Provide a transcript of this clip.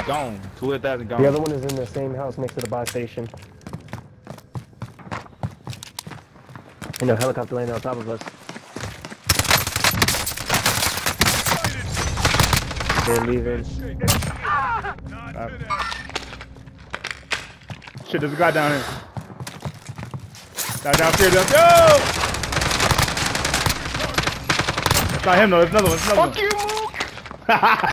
Gone. 12,000 gone. The other one is in the same house next to the buy station. And a helicopter landing on top of us. They're leaving. Shit, there's a guy down here. Guy downstairs. Yo! That's not him though. There's another one. Fuck you, Mook!